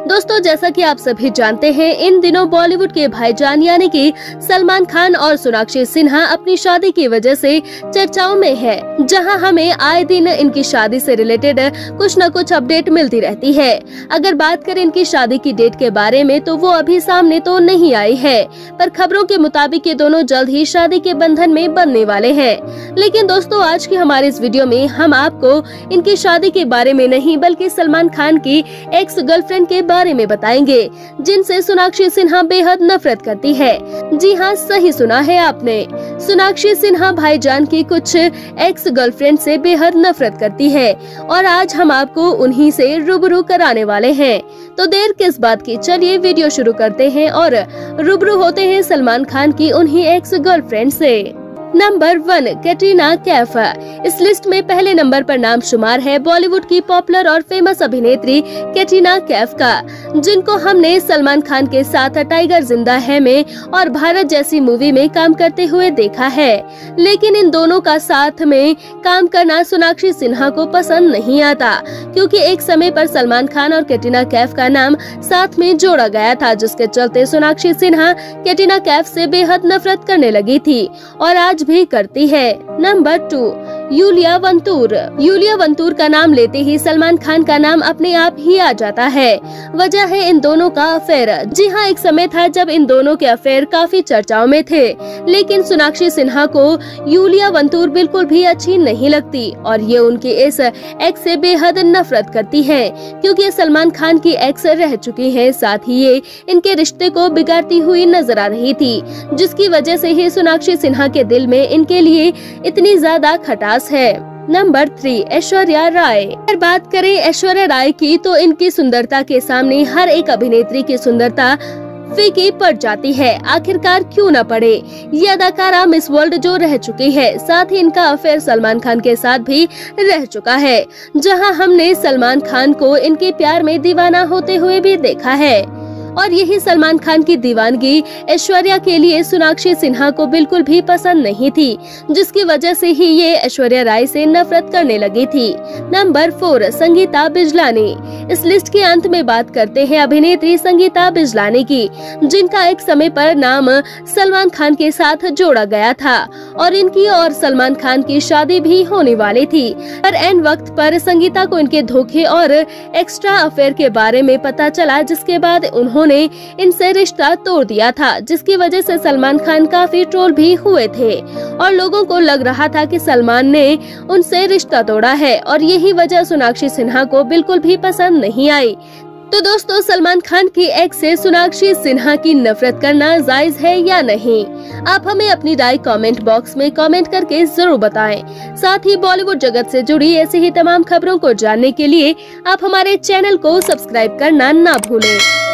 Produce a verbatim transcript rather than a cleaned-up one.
दोस्तों, जैसा कि आप सभी जानते हैं, इन दिनों बॉलीवुड के भाईजान यानी कि सलमान खान और सोनाक्षी सिन्हा अपनी शादी की वजह से चर्चाओं में है, जहां हमें आए दिन इनकी शादी से रिलेटेड कुछ न कुछ अपडेट मिलती रहती है। अगर बात करें इनकी शादी की डेट के बारे में तो वो अभी सामने तो नहीं आई है, पर खबरों के मुताबिक ये दोनों जल्द ही शादी के बंधन में बनने वाले हैं। लेकिन दोस्तों, आज की हमारे इस वीडियो में हम आपको इनकी शादी के बारे में नहीं बल्कि सलमान खान की एक्स गर्लफ्रेंड के बारे में बताएंगे, जिनसे सोनाक्षी सिन्हा बेहद नफरत करती है। जी हाँ, सही सुना है आपने, सोनाक्षी सिन्हा भाईजान की कुछ एक्स गर्लफ्रेंड से बेहद नफरत करती है और आज हम आपको उन्हीं से रूबरू कराने वाले हैं। तो देर किस बात की, चलिए वीडियो शुरू करते हैं और रूबरू होते हैं सलमान खान की उन्हीं एक्स गर्लफ्रेंड से। Number one, Katrina Kaif. इस लिस्ट में पहले नंबर पर नाम शुमार है बॉलीवुड की पॉपुलर और फेमस अभिनेत्री कैटरीना कैफ का, जिनको हमने सलमान खान के साथ टाइगर जिंदा है में और भारत जैसी मूवी में काम करते हुए देखा है। लेकिन इन दोनों का साथ में काम करना सोनाक्षी सिन्हा को पसंद नहीं आता, क्योंकि एक समय पर सलमान खान और कैटरीना कैफ का नाम साथ में जोड़ा गया था, जिसके चलते सोनाक्षी सिन्हा कैटरीना कैफ से बेहद नफरत करने लगी थी और आज भी करती है। Number two, Iulia Vantur. Iulia Vantur का नाम लेते ही सलमान खान का नाम अपने आप ही आ जाता है। वजह है इन दोनों का अफेयर। जी हाँ, एक समय था जब इन दोनों के अफेयर काफी चर्चाओं में थे, लेकिन सोनाक्षी सिन्हा को यूलिया वंतूर बिल्कुल भी अच्छी नहीं लगती और ये उनके इस एक्स से बेहद नफरत करती है, क्योंकि ये सलमान खान की एक्स रह चुकी है। साथ ही ये इनके रिश्ते को बिगाड़ती हुई नजर आ रही थी, जिसकी वजह से ही सोनाक्षी सिन्हा के दिल में इनके लिए इतनी ज्यादा खटास है। Number three, Aishwarya Rai. अगर बात करें ऐश्वर्या राय की तो इनकी सुंदरता के सामने हर एक अभिनेत्री की सुंदरता फीकी पड़ जाती है। आखिरकार क्यों न पड़े, ये अदाकारा मिस वर्ल्ड जो रह चुकी है, साथ ही इनका अफेयर सलमान खान के साथ भी रह चुका है, जहां हमने सलमान खान को इनके प्यार में दीवाना होते हुए भी देखा है। और यही सलमान खान की दीवानगी ऐश्वर्या के लिए सोनाक्षी सिन्हा को बिल्कुल भी पसंद नहीं थी, जिसकी वजह से ही ये ऐश्वर्या राय से नफरत करने लगी थी। Number four, Sangeeta Bijlani. इस लिस्ट के अंत में बात करते हैं अभिनेत्री संगीता बिजलानी की, जिनका एक समय पर नाम सलमान खान के साथ जोड़ा गया था और इनकी और सलमान खान की शादी भी होने वाली थी। पर एन वक्त पर संगीता को इनके धोखे और एक्स्ट्रा अफेयर के बारे में पता चला, जिसके बाद उन्होंने ने इनसे रिश्ता तोड़ दिया था, जिसकी वजह से सलमान खान काफी ट्रोल भी हुए थे और लोगों को लग रहा था कि सलमान ने उनसे रिश्ता तोड़ा है और यही वजह सोनाक्षी सिन्हा को बिल्कुल भी पसंद नहीं आई। तो दोस्तों, सलमान खान की एक्स से सोनाक्षी सिन्हा की नफरत करना जायज है या नहीं? आप हमें अपनी राय कमेंट बॉक्स में कमेंट करके जरूर बताएं। साथ ही बॉलीवुड जगत से जुड़ी ऐसी ही तमाम खबरों को जानने के लिए आप हमारे चैनल को सब्सक्राइब करना ना भूलें।